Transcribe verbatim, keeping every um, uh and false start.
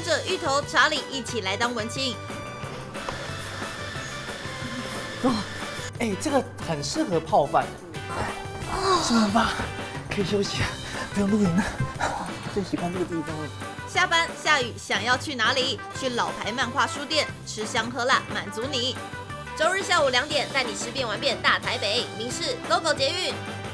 者芋头、查理一起来当文青。 哇，哎，这个很适合泡饭，是不是很棒？可以休息，不用露营了。最喜欢这个地方了。 下班下雨，想要去哪里？去老牌漫画书店，吃香喝辣，满足你。周日下午两点，带你吃遍玩遍大台北，民视 G O G O 捷运。